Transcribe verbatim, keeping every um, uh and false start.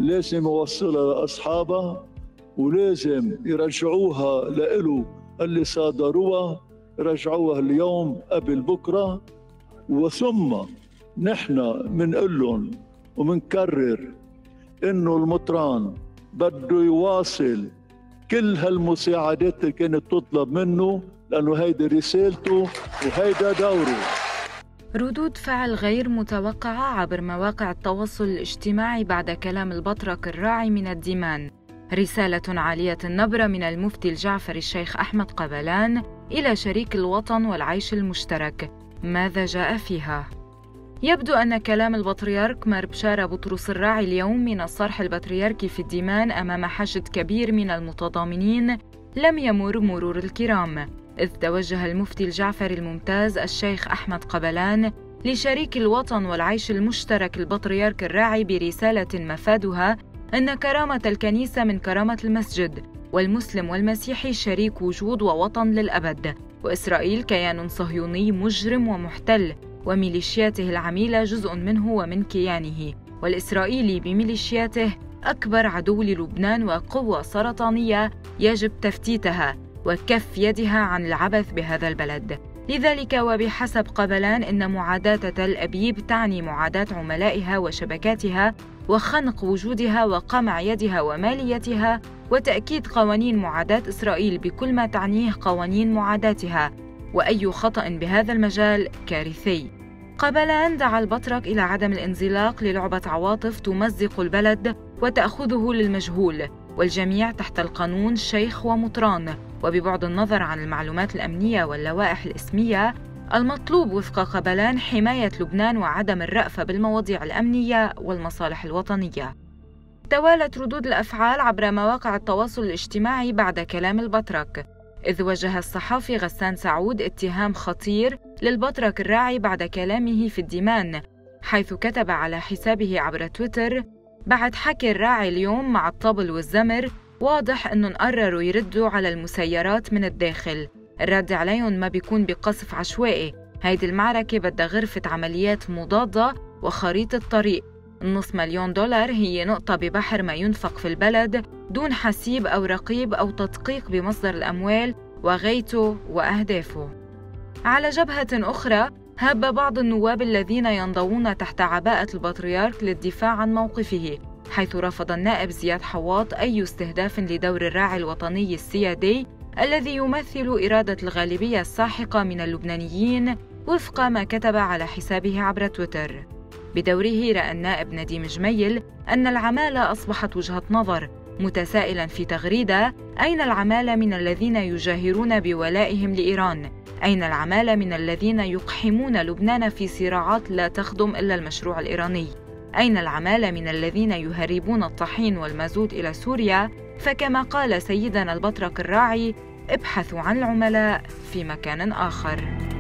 لازم يوصلها لأصحابها، ولازم يرجعوها لإله اللي صادروها، يرجعوها اليوم قبل بكرة. وثم نحن منقول لهم ومنكرر إنه المطران بده يواصل كل هالمساعدات اللي كانت تطلب منه، لأنه هيدي رسالته وهيدا دوره. ردود فعل غير متوقعة عبر مواقع التواصل الاجتماعي بعد كلام البطرك الراعي من الديمان. رسالة عالية النبرة من المفتي الجعفري الشيخ أحمد قبلان إلى شريك الوطن والعيش المشترك، ماذا جاء فيها؟ يبدو أن كلام البطريرك مار بشارة بطرس الراعي اليوم من الصرح البطريركي في الديمان أمام حشد كبير من المتضامنين لم يمر مرور الكرام، إذ توجه المفتي الجعفري الممتاز الشيخ أحمد قبلان لشريك الوطن والعيش المشترك البطريرك الراعي برسالة مفادها أن كرامة الكنيسة من كرامة المسجد، والمسلم والمسيحي شريك وجود ووطن للأبد، وإسرائيل كيان صهيوني مجرم ومحتل، وميليشياته العميلة جزء منه ومن كيانه، والإسرائيلي بميليشياته أكبر عدو للبنان وقوة سرطانية يجب تفتيتها وكف يدها عن العبث بهذا البلد. لذلك وبحسب قبلان إن معاداة تل أبيب تعني معاداة عملائها وشبكاتها وخنق وجودها وقمع يدها وماليتها، وتأكيد قوانين معاداة إسرائيل بكل ما تعنيه قوانين معاداتها، وأي خطأ بهذا المجال كارثي. قبلان دعا البطرك إلى عدم الانزلاق للعبة عواطف تمزق البلد وتأخذه للمجهول، والجميع تحت القانون شيخ ومطران، وببعد النظر عن المعلومات الأمنية واللوائح الإسمية، المطلوب وفق قبلان حماية لبنان وعدم الرأفة بالمواضيع الأمنية والمصالح الوطنية. توالت ردود الأفعال عبر مواقع التواصل الاجتماعي بعد كلام البطرك، إذ وجه الصحافي غسان سعود اتهام خطير للبطرك الراعي بعد كلامه في الديمان، حيث كتب على حسابه عبر تويتر: بعد حكي الراعي اليوم مع الطبل والزمر واضح أنهم قرروا يردوا على المسيرات من الداخل. الرد عليهم ما بيكون بقصف عشوائي، هيدي المعركة بدها غرفة عمليات مضادة وخريطة طريق. النص مليون دولار هي نقطة ببحر ما ينفق في البلد دون حسيب أو رقيب أو تدقيق بمصدر الأموال وغايته وأهدافه. على جبهة أخرى، هاب بعض النواب الذين ينضوون تحت عباءة البطريرك للدفاع عن موقفه، حيث رفض النائب زياد حواط أي استهداف لدور الراعي الوطني السيادي الذي يمثل إرادة الغالبية الساحقة من اللبنانيين وفق ما كتب على حسابه عبر تويتر. بدوره رأى النائب نديم جميل أن العمالة أصبحت وجهة نظر، متسائلاً في تغريدة: أين العمالة من الذين يجاهرون بولائهم لإيران؟ أين العمالة من الذين يقحمون لبنان في صراعات لا تخدم إلا المشروع الإيراني؟ أين العمالة من الذين يهربون الطحين والمازوت إلى سوريا؟ فكما قال سيدنا البطرك الراعي: ابحثوا عن العملاء في مكان آخر.